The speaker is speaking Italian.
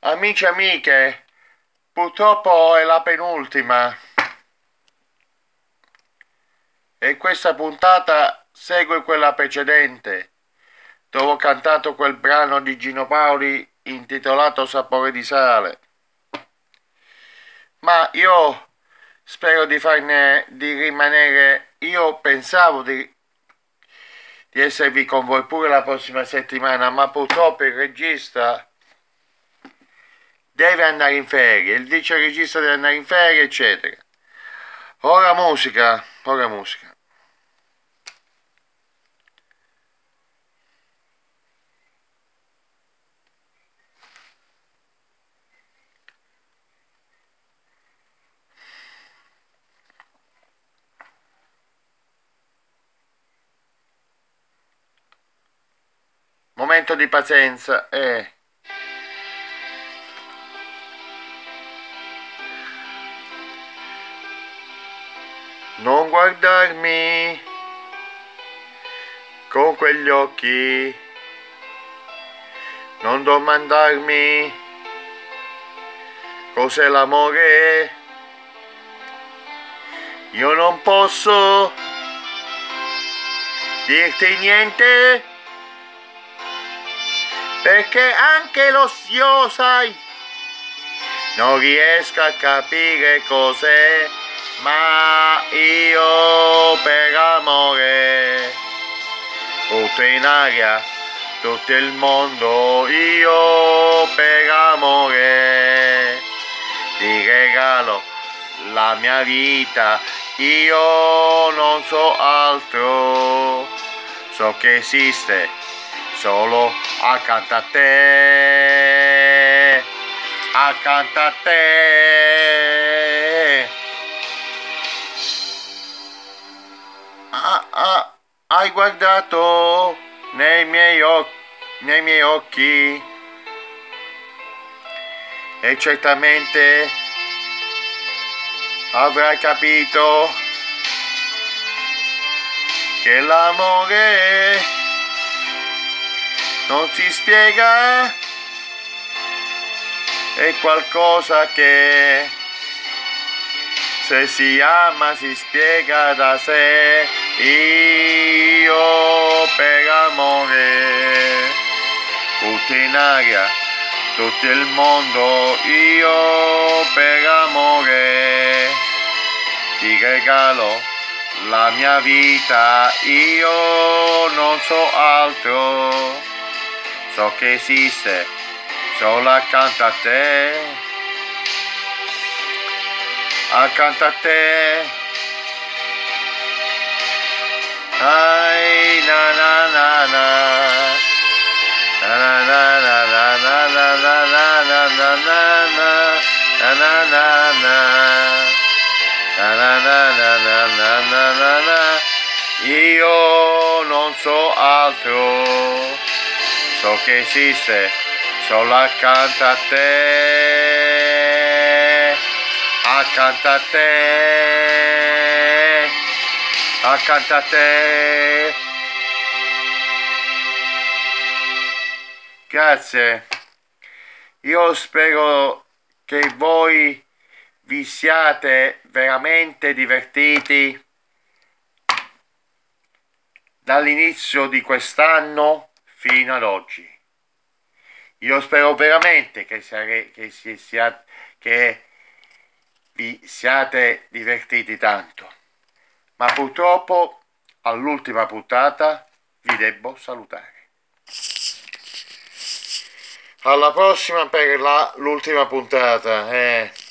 Amici e amiche, purtroppo è la penultima e questa puntata segue quella precedente, dove ho cantato quel brano di Gino Paoli intitolato Sapore di sale. Ma io spero di rimanere. Io pensavo di esservi con voi pure la prossima settimana, ma purtroppo il regista deve andare in ferie, il vice regista deve andare in ferie, eccetera. Ora musica. Momento di pazienza. Non guardarmi con quegli occhi, non domandarmi cos'è l'amore. Io non posso dirti niente, perché anche lo sai, non riesco a capire cos'è, ma io per amore butto in aria tutto il mondo. Io per amore ti regalo la mia vita. Io non so altro, so che esiste solo accanto a te, accanto a te. Hai guardato nei miei occhi e certamente avrai capito che l'amore non si spiega, è qualcosa che se si ama si spiega da sé. Io per amore butto in aria tutto il mondo. Io per amore ti regalo la mia vita. Io non so altro, so che esiste solo accanto a te, accanto a te. Ai na na na na na na na na na na na na na na na. Io non so altro, so che esiste solo accanto a te, accanto a te, accanto a te. Grazie. Io spero che voi vi siate veramente divertiti dall'inizio di quest'anno fino ad oggi. Io spero veramente che vi siate divertiti tanto. Ma purtroppo all'ultima puntata vi debbo salutare. Alla prossima per l'ultima puntata.